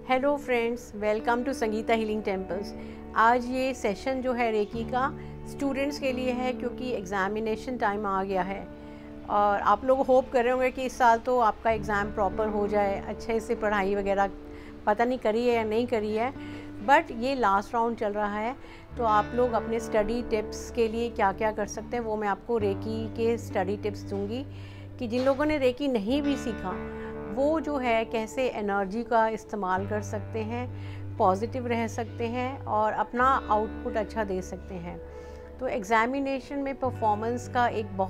Hello friends, welcome to Sangeeta healing temples. आज ये session जो है रेकी का स्टूडेंट्स के लिए है, क्योंकि एग्ज़ामिनेशन टाइम आ गया है और आप लोग होप कर रहे होंगे कि इस साल तो आपका एग्ज़ाम प्रॉपर हो जाए, अच्छे से पढ़ाई वगैरह पता नहीं करी है या नहीं करी है, बट ये लास्ट राउंड चल रहा है। तो आप लोग अपने स्टडी टिप्स के लिए क्या क्या कर सकते हैं वो मैं आपको रेकी के स्टडी टिप्स दूंगी, कि जिन लोगों ने रेकी नहीं भी सीखा वो जो है कैसे एनर्जी का इस्तेमाल कर सकते हैं, पॉजिटिव रह सकते हैं और अपना आउटपुट अच्छा दे सकते हैं। तो एग्ज़ामिनेशन में परफॉर्मेंस का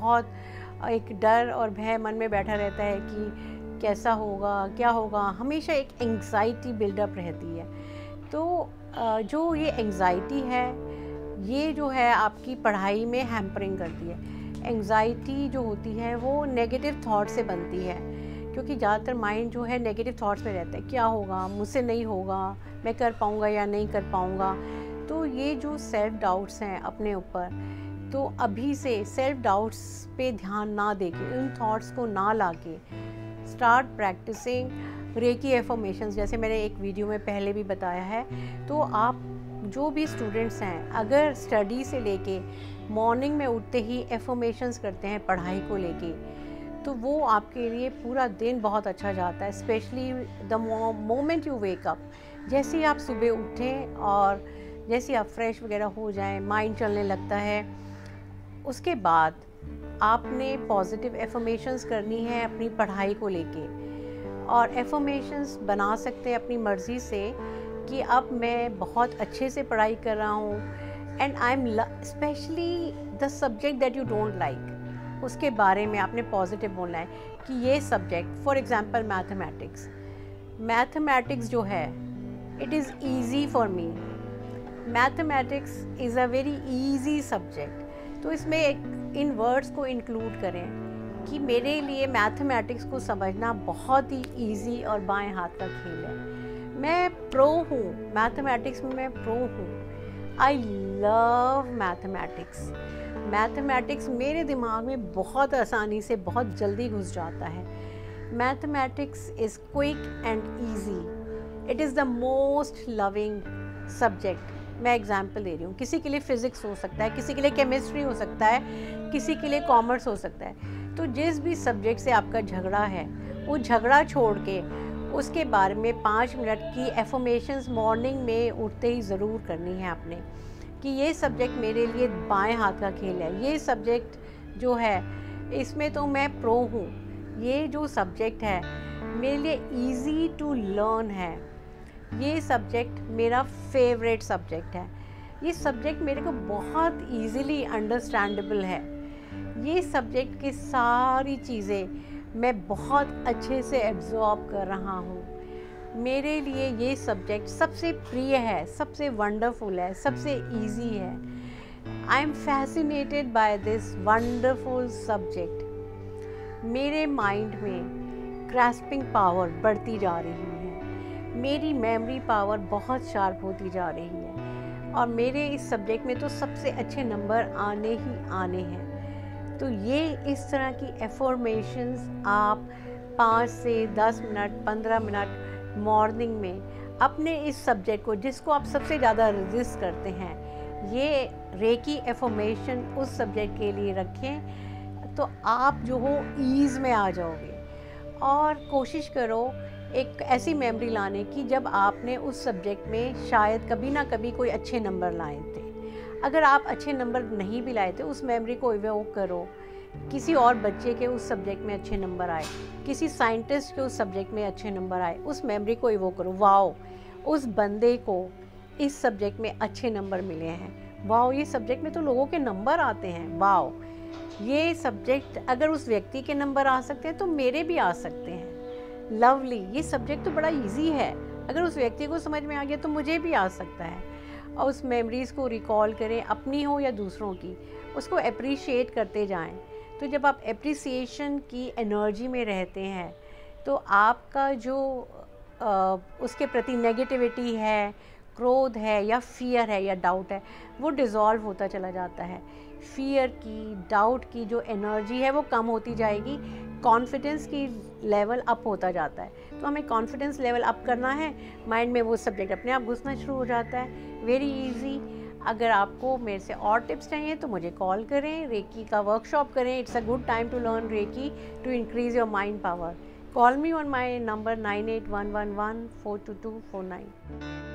एक डर और भय मन में बैठा रहता है कि कैसा होगा, क्या होगा, हमेशा एक एंग्जाइटी बिल्डअप रहती है। तो जो ये एंग्जाइटी है ये जो है आपकी पढ़ाई में हैम्परिंग करती है। एंग्जाइटी जो होती है वो नेगेटिव थॉट से बनती है, क्योंकि ज़्यादातर माइंड जो है नेगेटिव थॉट्स में रहता है, क्या होगा, मुझसे नहीं होगा, मैं कर पाऊँगा या नहीं कर पाऊँगा। तो ये जो सेल्फ डाउट्स हैं अपने ऊपर, तो अभी से सेल्फ डाउट्स पे ध्यान ना देके, उन थॉट्स को ना लाके स्टार्ट प्रैक्टिसिंग रेकी एफर्मेशंस, जैसे मैंने एक वीडियो में पहले भी बताया है। तो आप जो भी स्टूडेंट्स हैं, अगर स्टडी से लेके मॉर्निंग में उठते ही एफर्मेशंस करते हैं पढ़ाई को लेके, तो वो आपके लिए पूरा दिन बहुत अच्छा जाता है। Specially the moment you wake up, जैसे ही आप सुबह उठें और जैसे आप फ्रेश वगैरह हो जाएं, माइंड चलने लगता है, उसके बाद आपने पॉजिटिव एफर्मेशंस करनी है अपनी पढ़ाई को लेके। और एफर्मेशंस बना सकते हैं अपनी मर्ज़ी से कि अब मैं बहुत अच्छे से पढ़ाई कर रहा हूँ and I am specially the subject that you don't like, उसके बारे में आपने पॉजिटिव बोलना है कि ये सब्जेक्ट, फॉर एग्जांपल मैथमेटिक्स जो है, it is easy for me. Mathematics is a very easy subject. तो इसमें इन वर्ड्स को इंक्लूड करें कि मेरे लिए मैथमेटिक्स को समझना बहुत ही ईजी और बाएं हाथ का खेल है। मैं प्रो हूँ मैथमेटिक्स में, मैं प्रो हूँ। आई लव मैथमेटिक्स मेरे दिमाग में बहुत आसानी से, बहुत जल्दी घुस जाता है। Mathematics is quick and easy. It is the most loving subject. मैं एग्जांपल दे रही हूँ, किसी के लिए फ़िज़िक्स हो सकता है, किसी के लिए केमिस्ट्री हो सकता है, किसी के लिए कॉमर्स हो सकता है। तो जिस भी सब्जेक्ट से आपका झगड़ा है, वो झगड़ा छोड़ के उसके बारे में 5 मिनट की एफर्मेशंस मॉर्निंग में उठते ही ज़रूर करनी है आपने, कि ये सब्जेक्ट मेरे लिए बाएं हाथ का खेल है। ये सब्जेक्ट जो है इसमें तो मैं प्रो हूँ। ये जो सब्जेक्ट है मेरे लिए इजी टू लर्न है। ये सब्जेक्ट मेरा फेवरेट सब्जेक्ट है। ये सब्जेक्ट मेरे को बहुत इजीली अंडरस्टैंडेबल है। ये सब्जेक्ट की सारी चीज़ें मैं बहुत अच्छे से एब्जॉर्ब कर रहा हूँ। मेरे लिए ये सब्जेक्ट सबसे प्रिय है, सबसे वंडरफुल है, सबसे इजी है। I am fascinated by this wonderful subject. मेरे माइंड में ग्रास्पिंग पावर बढ़ती जा रही है, मेरी मेमोरी पावर बहुत शार्प होती जा रही है और मेरे इस सब्जेक्ट में तो सबसे अच्छे नंबर आने ही आने हैं। तो ये इस तरह की एफर्मेशंस आप 5 से 10 मिनट, 15 मिनट मॉर्निंग में अपने इस सब्जेक्ट को, जिसको आप सबसे ज़्यादा रेजिस्ट करते हैं, ये रेकी एफर्मेशन उस सब्जेक्ट के लिए रखें, तो आप जो हो ईज़ में आ जाओगे। और कोशिश करो एक ऐसी मेमोरी लाने की जब आपने उस सब्जेक्ट में शायद कभी ना कभी कोई अच्छे नंबर लाए थे। अगर आप अच्छे नंबर नहीं भी लाए थे, उस मेमोरी को इवोक करो। किसी और बच्चे के उस सब्जेक्ट में अच्छे नंबर आए, किसी साइंटिस्ट के उस सब्जेक्ट में अच्छे नंबर आए, उस मेमोरी को इवोक करो। वाओ, उस बंदे को इस सब्जेक्ट में अच्छे नंबर मिले हैं। वाओ, ये सब्जेक्ट में तो लोगों के नंबर आते हैं। वाओ, ये सब्जेक्ट अगर उस व्यक्ति के नंबर आ सकते हैं तो मेरे भी आ सकते हैं। लवली, ये सब्जेक्ट तो बड़ा ईजी है, अगर उस व्यक्ति को समझ में आ गया तो मुझे भी आ सकता है। और उस मेमोरीज़ को रिकॉल करें, अपनी हो या दूसरों की, उसको अप्रिशिएट करते जाएं। तो जब आप एप्रिसिएशन की एनर्जी में रहते हैं तो आपका जो उसके प्रति नेगेटिविटी है, क्रोध है या फियर है या डाउट है, वो डिज़ोल्व होता चला जाता है। फियर की, डाउट की जो एनर्जी है वो कम होती जाएगी, कॉन्फिडेंस की लेवल अप होता जाता है। तो हमें कॉन्फिडेंस लेवल अप करना है, माइंड में वो सब्जेक्ट अपने आप घुसना शुरू हो जाता है। Very easy. अगर आपको मेरे से और टिप्स चाहिए तो मुझे कॉल करें, रेकी का वर्कशॉप करें। It's a good time to learn reiki to increase your mind power. Call me on my number 98111 42249.